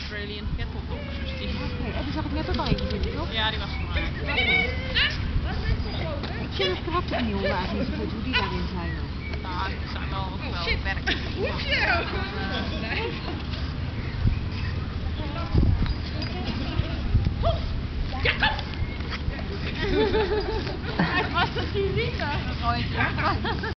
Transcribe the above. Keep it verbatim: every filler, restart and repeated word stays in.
Australian Cattle Doctors. Die... Oké, okay. En die zag ik net ook al eentje zitten, toch? Ja, die was van mij. Okay. Ik vind het karakter van die honden eigenlijk niet zo goed, hoe die daarin zijn. Nou, die zijn wel, wel werk. Hoefje! Ja, kom! Hij was het niet. Mooi.